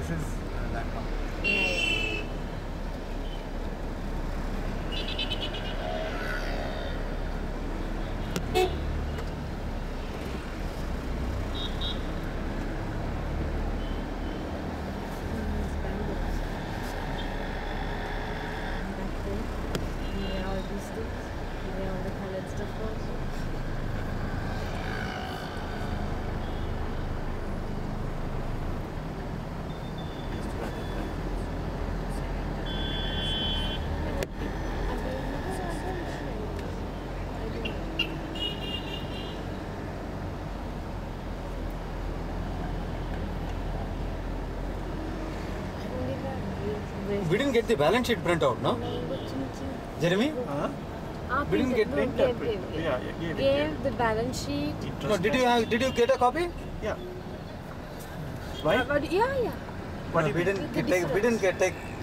this is that company. Yeah. We didn't get the balance sheet printout, no? Jeremy? We didn't get Gave the balance sheet. No, did you get a copy? Yeah. Why? Yeah. No, we didn't get